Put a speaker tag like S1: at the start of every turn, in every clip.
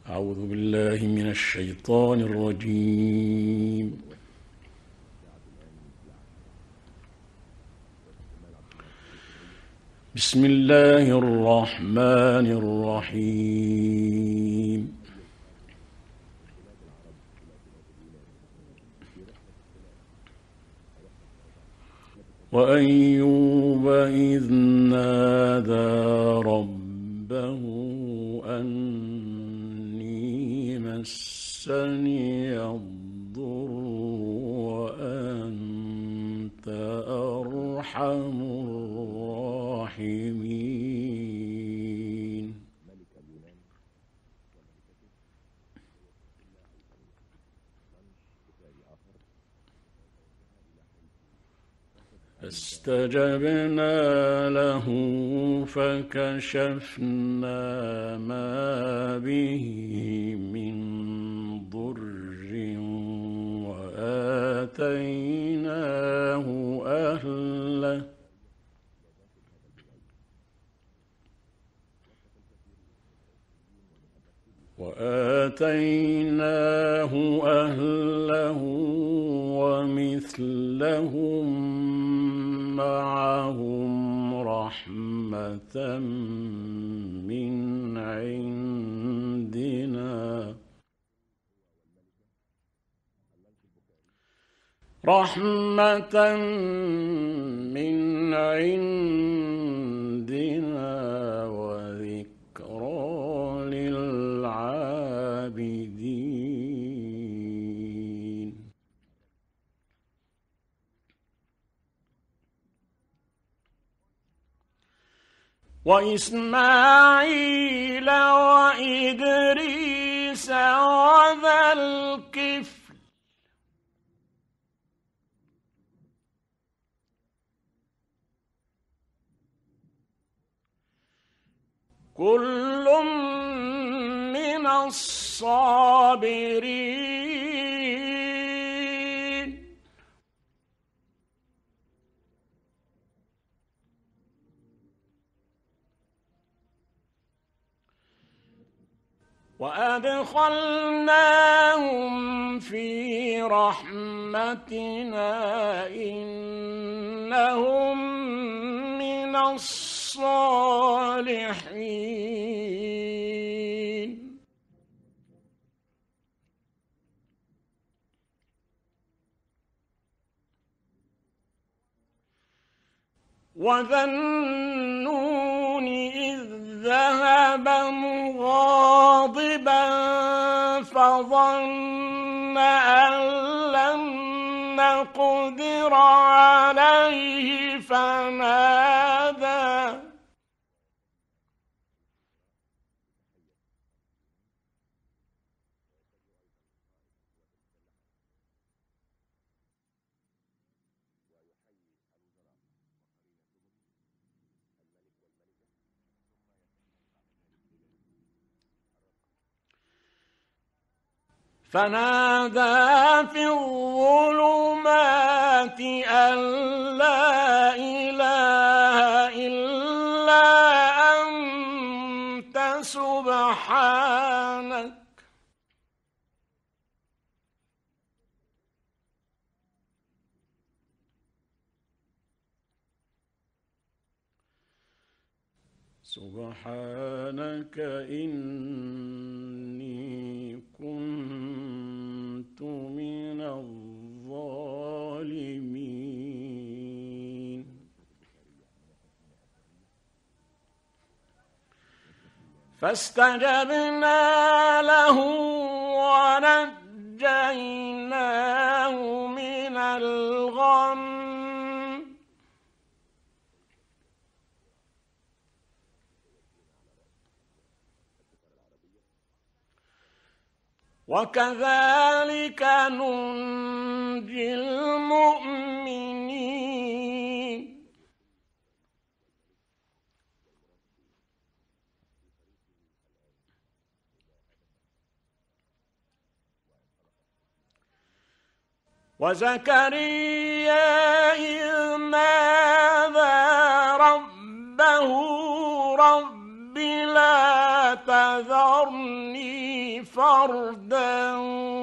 S1: أعوذ بالله من الشيطان الرجيم. بسم الله الرحمن الرحيم. وأيوب إذ نادى ربه أني مسني الضر وأنت أرحم الراحمين. فاستجبنا له فكشفنا ما به من ضر وآتيناه أهله ومثلهم معهم رحمة من عندنا وذكرى للعابدين. وإسماعيل وإدريس وذا الكفل كل من الصابرين. وأدخلناهم في رحمتنا إنهم من الصالحين. وذا النون إذ ذهب مغاضبا فظن أن لن نقدر عليه فنادى في الظلمات أن لا إله إلا أنت سبحانك إني كنت من الظالمين. فاستجبنا له ونجيناه من الغم وكذلك ننجي المؤمنين. وزكريا إذ نادى ربه رب لا تذرني فردا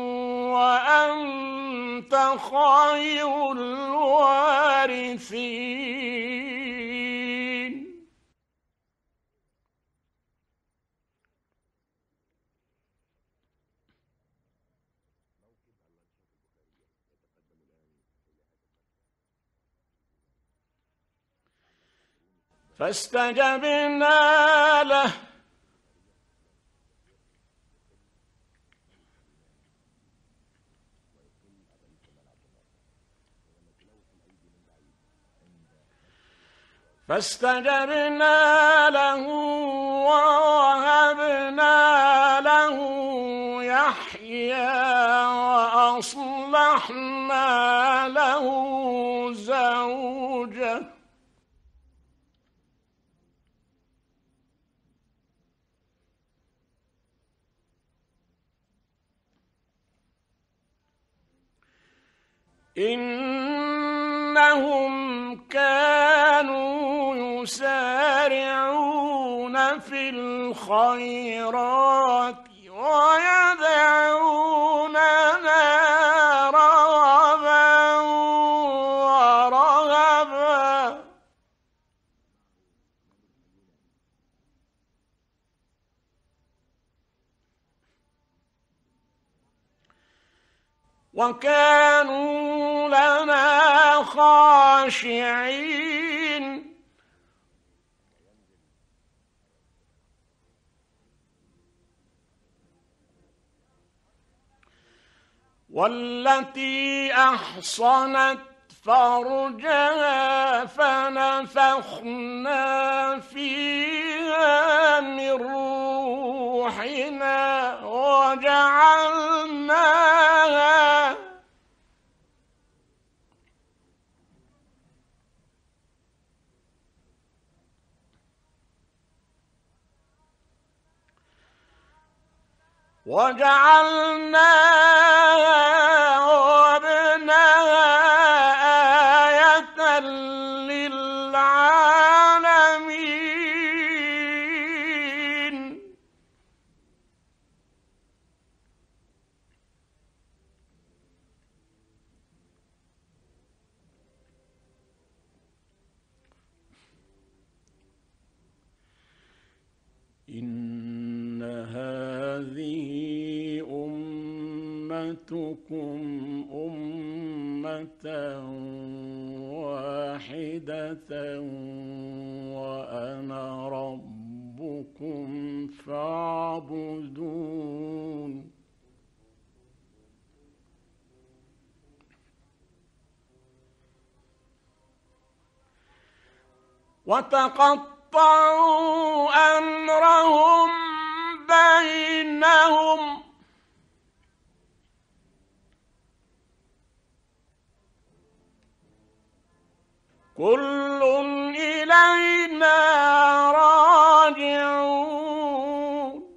S1: وأنت خير الوارثين. فاستجبنا له ووهبنا له يحيى وأصلحنا له زوجه إنهم كانوا يسارعون في الخيرات ويدعوننا رغبا ورهبا وكانوا لنا خاشعين. والتي أحصنت فرجها فنفخنا فيها من روحنا وجعلناها وابنها آية للعالمين. إن هذه أمتكم أمة واحدة وأنا ربكم فاعبدون. وتقطعوا أمرهم بينهم كل إلينا راجعون.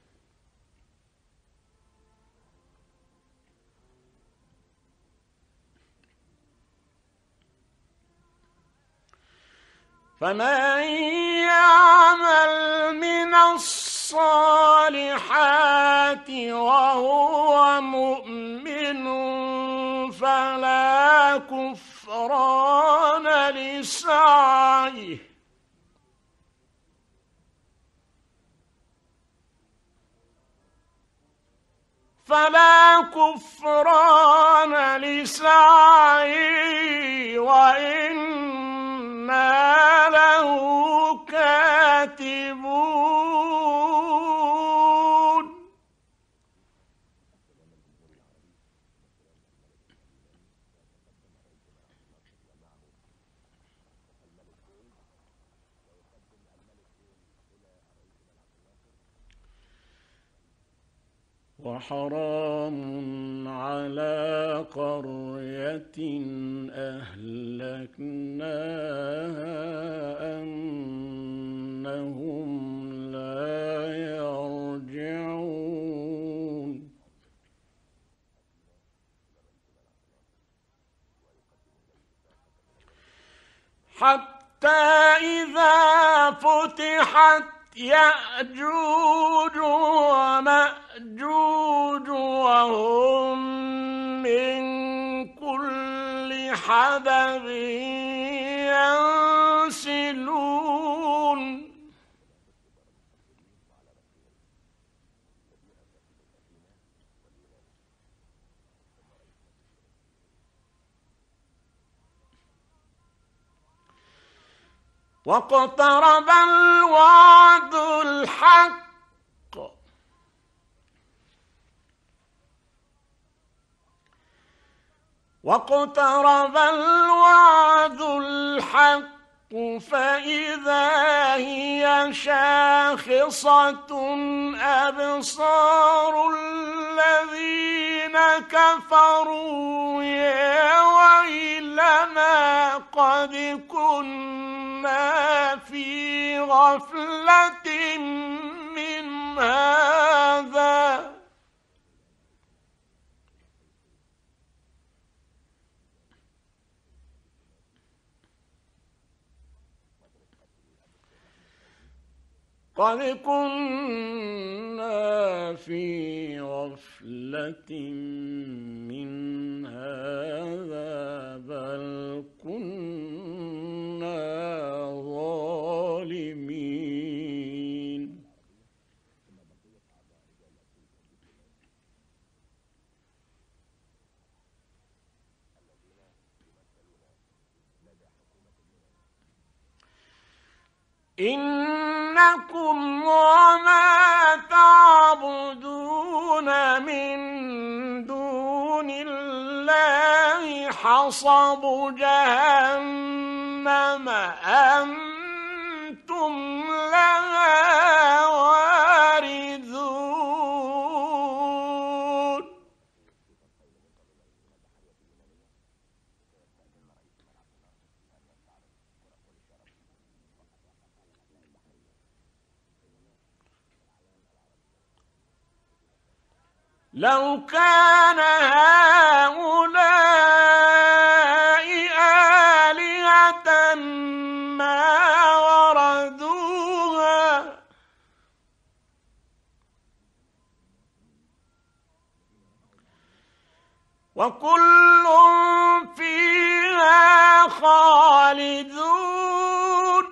S1: فمن يعمل من الصالحات وهو مؤمن فلا كفران لسعيه وإنا له كاتبون. وحرام على قرية أهلكناها أنهم لا يرجعون. حتى إذا فتحت يأجوج ومأجوج وهم من كل حدب ينسلون واقترب الوعد الحق فإذا هي شاخصة أبصار الذين كفروا يا ويلنا قد كنا في غفلة من هذا بل كنا ظالمين إنكم وما تعبدون من دون الله حصب جهنم أنتم لها واردون لو كان هؤلاء آلهة ما وردوها وكل فيها خالدون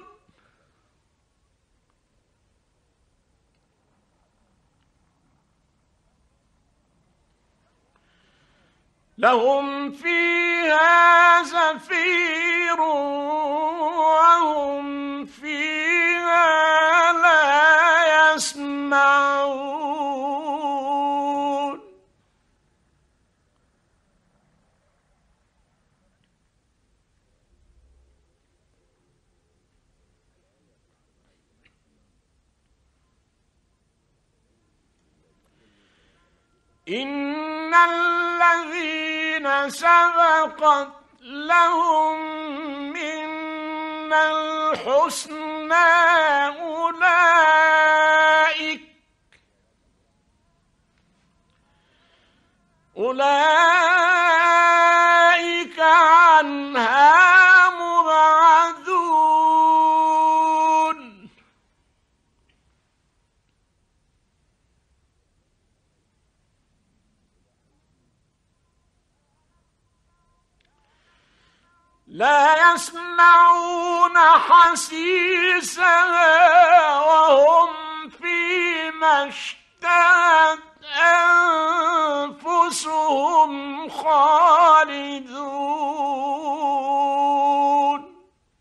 S1: لهم فيها زفير وهم فيها لا يسمعون إن الذين سبقت لهم منا الحسنى أولئك عنها مبعدون لا يسمعون حسيسها وهم فيما اشتهت أنفسهم خالدون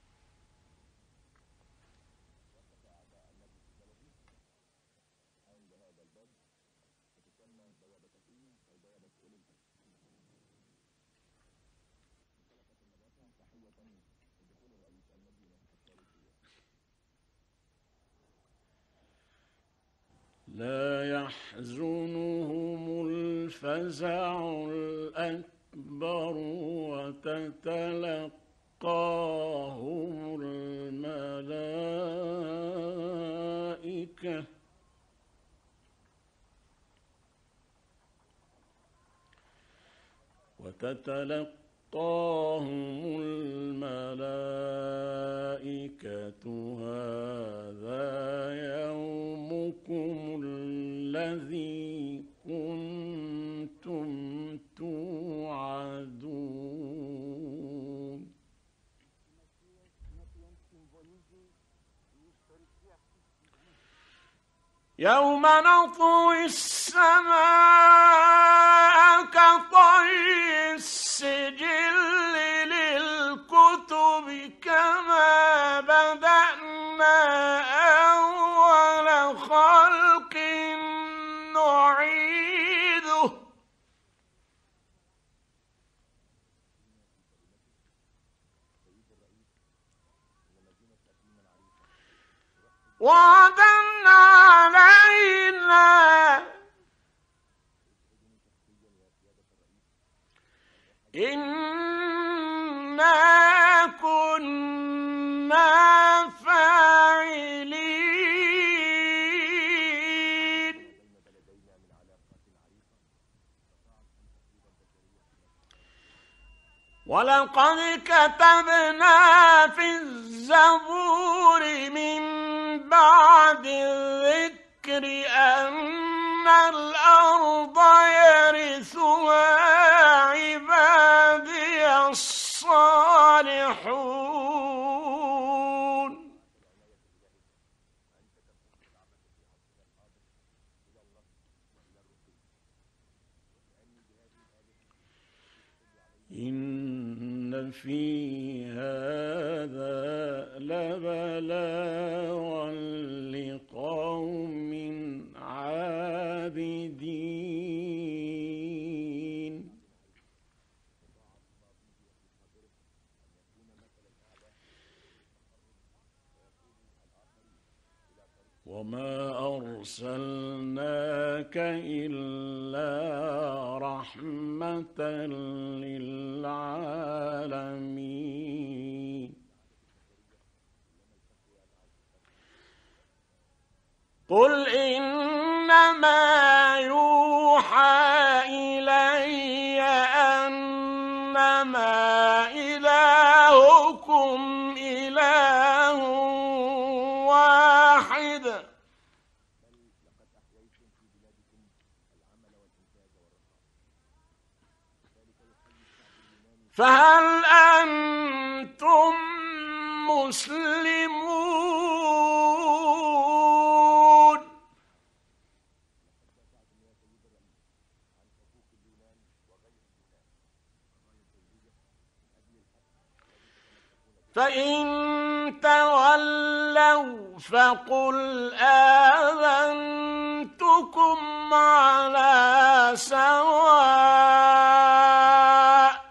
S1: لا يحزنهم الفزع الأكبر وتتلقاهم الملائكة هذا يوم إلهكم الذي كنتم توعدون. يوم نطوي السماء كطي السجل للكتب كما بدأنا أول خلق نعيده وعدا علينا إنا كنا فاعلين. ولقد كتبنا في الزبور من بعد الذكر أن الأرض يرثها عبادي الصالحون. إن في هذا لبلاغا لقوم عابدين. وما أرسلناك إلا رحمة للعالمين. قل إنما يوحى إلي أنما إلهكم إله واحد فهل أنتم مسلمون؟ فإن تولوا فقل آذنتكم على سواء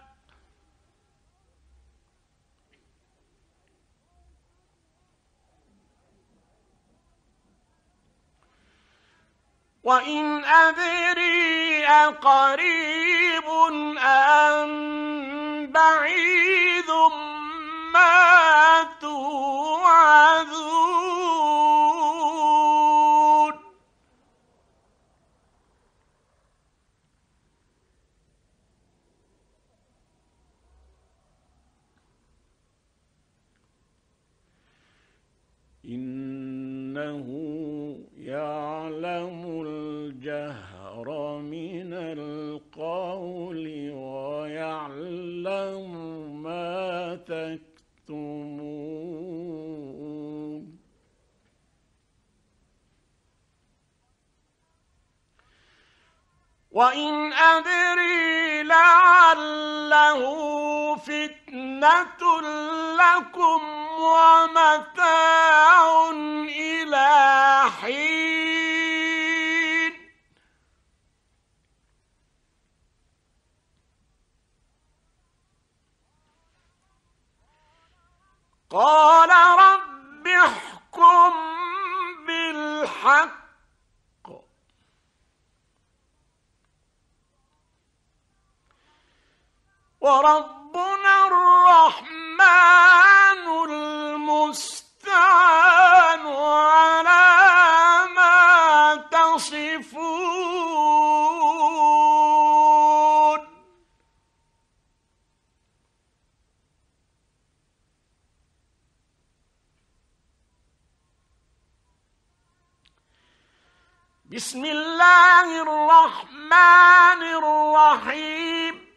S1: وإن أدري أقريب أم بعيد ما توعدون. إنه يعلم الجهر من القول ويعلم ما تكتمون. وإن أدري لعله فتنة لكم ومتاع إلى حين قال رب احكم بالحق وربنا الرحمن المستعان على ما تصفون. بسم الله الرحمن الرحيم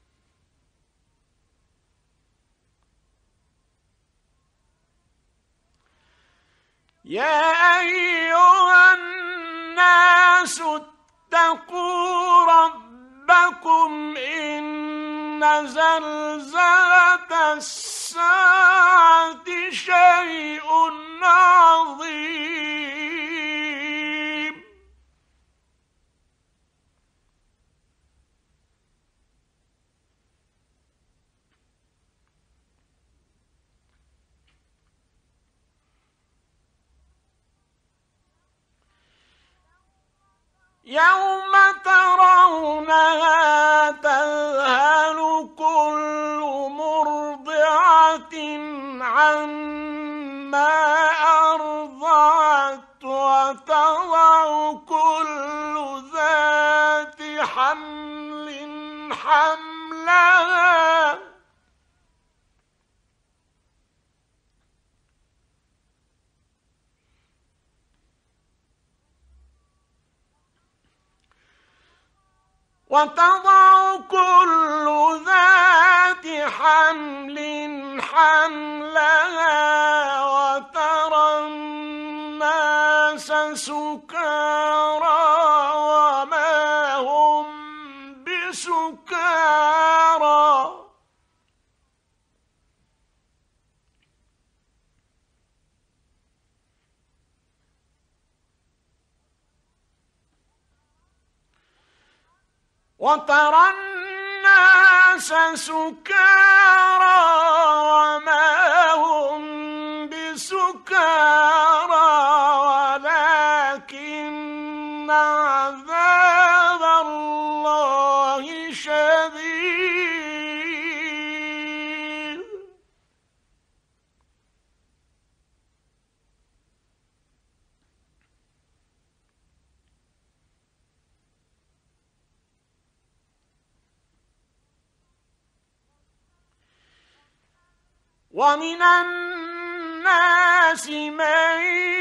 S1: يا أيها الناس اتقوا ربكم إن زلزلة الساعة شيء عظيم يوم ترونها تذهل كل مرضعة عما أرضعت وتضع كل ذات حمل حملها وترى الناس سكارى وما هم بسكارى ولكن عذاب الله شديد ومن الناس من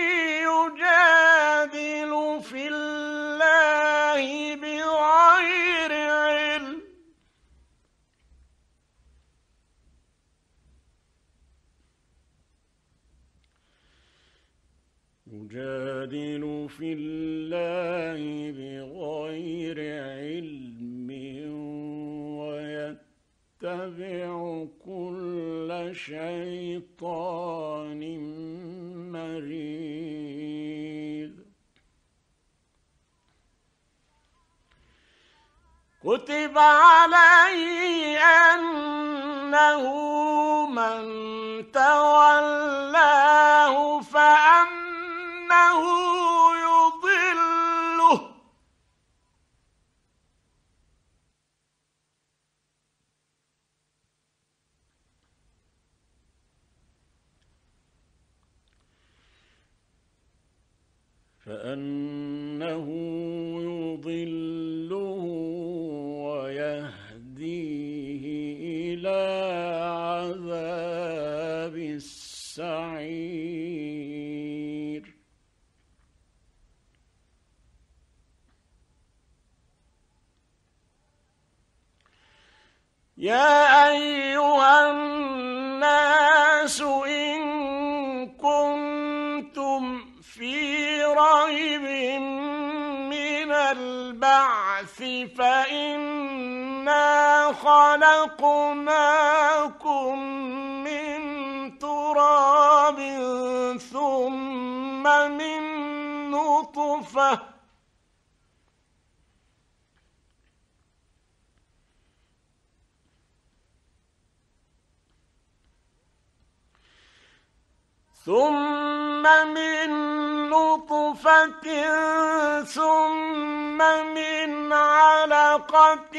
S1: يجادل في الله بغير علم ويتبع كل شيطان مريد كتب عليه أنه من تولاه فأنه يضله ويهديه إلى عذاب السعير يا أيها الناس إن كنتم في ريب من البعث فإنا خلقناكم من تراب ثم من نطفة ثم من علقة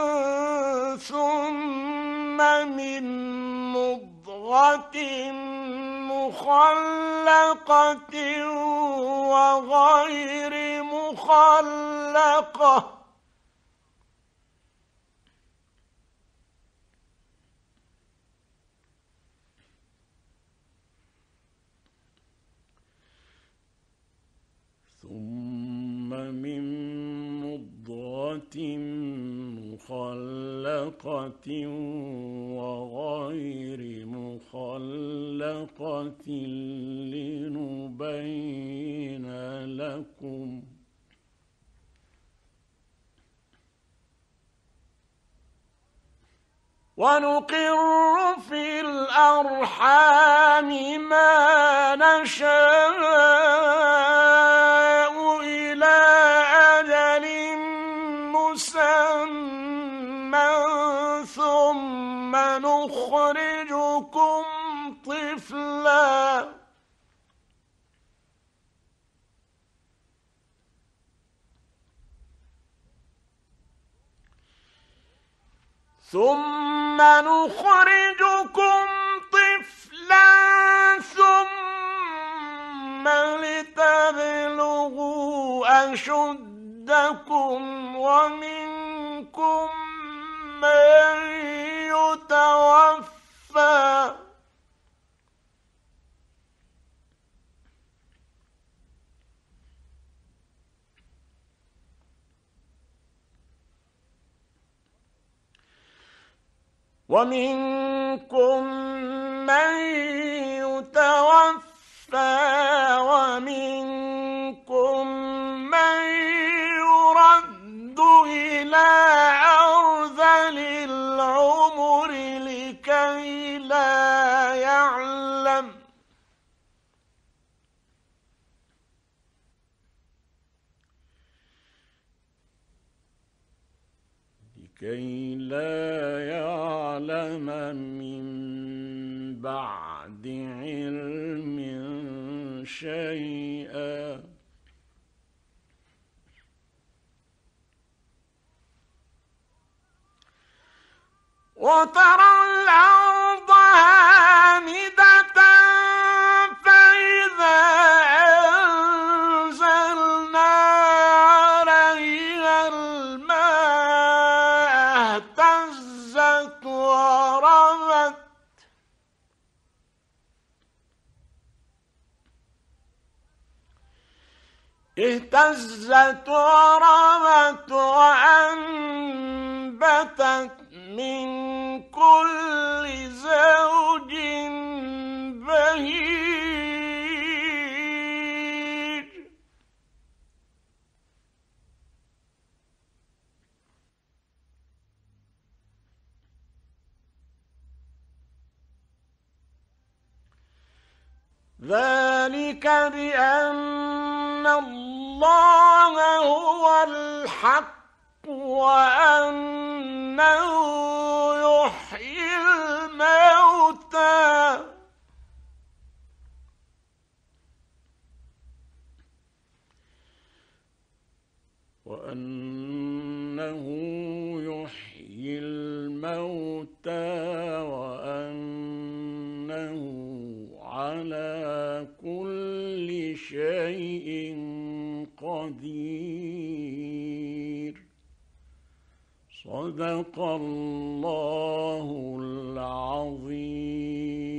S1: ثم من مضغة مخلقة وغير مخلقة ثم من مضغة مخلقة وغير مخلقة لنبين لكم ونقر في الأرحام ما نشاء إلى أجل مسمى ثم نخرجكم طفلا ثم لتبلغوا أشدكم ومنكم من يتوفى ومنكم من يرد إلى أرذل العمر لكي لا يعلم من بعد علم شيئا وترى الأرض هامدة فإذا أنزلنا عليها الماء اهتزت وربت وأنبتت من كل زوج بهيج ذلك بأن الله هو الحق وأنه يحيي الموتى وأنه على كل شيء قدير. صدق الله العظيم.